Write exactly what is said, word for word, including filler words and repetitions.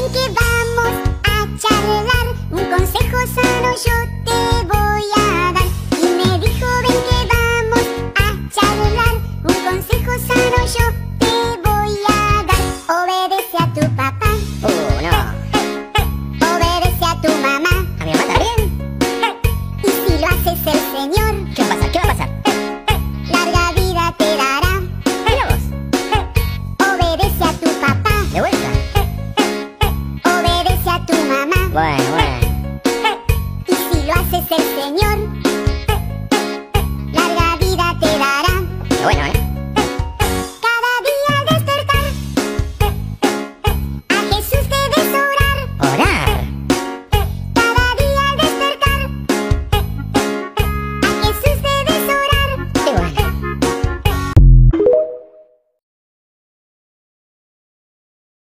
ven que vamos a charlar. Un consejo sano yo te voy a dar. Y me dijo ven que vamos a charlar. Un consejo sano yo te voy a dar. Obedece a tu papá. Uh, no. Obedece a tu mamá. ¿A mi mamá también? Y si lo haces el Señor, ¿Qué va a pasar? ¿Qué va a pasar? larga vida te dará. Mira vos. Obedece a tu papá. De vuelta. Obedece a tu mamá. Bueno, bueno. Y si lo haces el Señor,